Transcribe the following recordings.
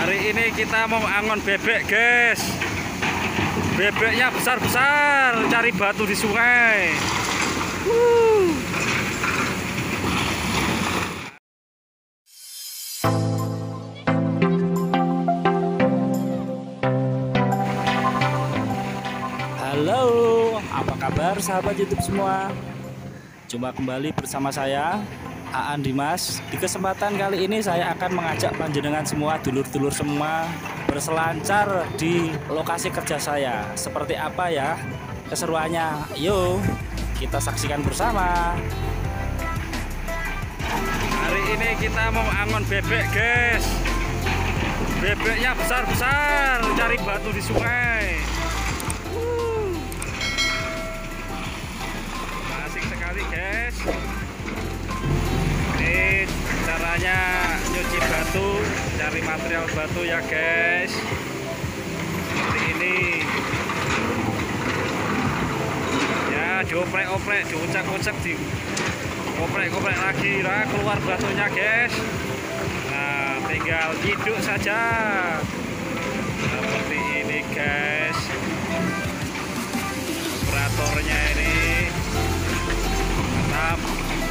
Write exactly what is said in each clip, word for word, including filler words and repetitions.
Hari ini kita mau angon bebek, guys. Bebeknya besar-besar, cari batu di sungai. Wuh. Halo, apa kabar sahabat YouTube semua? Jumpa kembali bersama saya, Aan Dimas. Di kesempatan kali ini saya akan mengajak panjenengan semua, dulur-dulur semua, berselancar di lokasi kerja saya. Seperti apa ya keseruannya? Yuk, kita saksikan bersama. Hari ini kita mau angon bebek, guys. Bebeknya besar-besar, cari batu di sungai. Asik sekali, guys. Ini caranya nyuci batu, cari material batu ya, guys. Seperti ini. Ya, dioprek-oprek, diucek-ucek, di oprek-oprek lagi, lah keluar batunya, guys. Nah, tinggal hiduk saja. Seperti ini, guys. Operatornya ini mantap.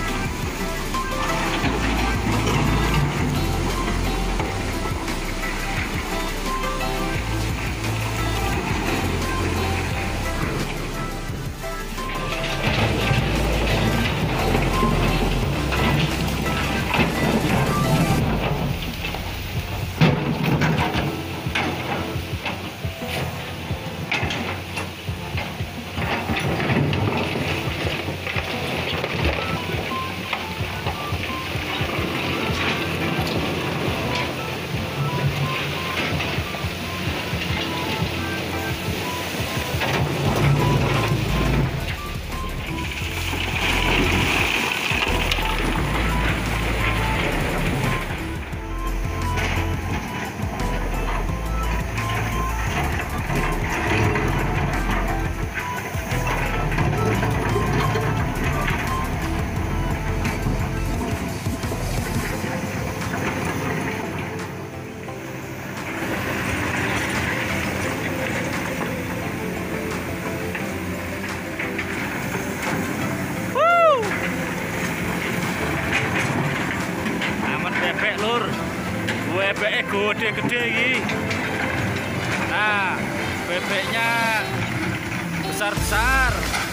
Bebek lur, bebeknya gede-gede ini. Nah, bebeknya besar-besar.